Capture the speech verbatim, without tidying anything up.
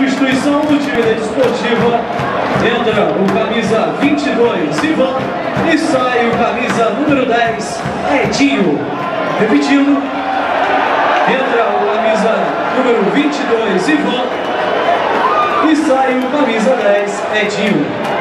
substituição do time da Desportiva. Entra o camisa vinte e dois, Ivan, e sai o camisa número dez, Edinho. Repetindo, entra o camisa número vinte e dois, Ivan, e sai o camisa dez, Edinho.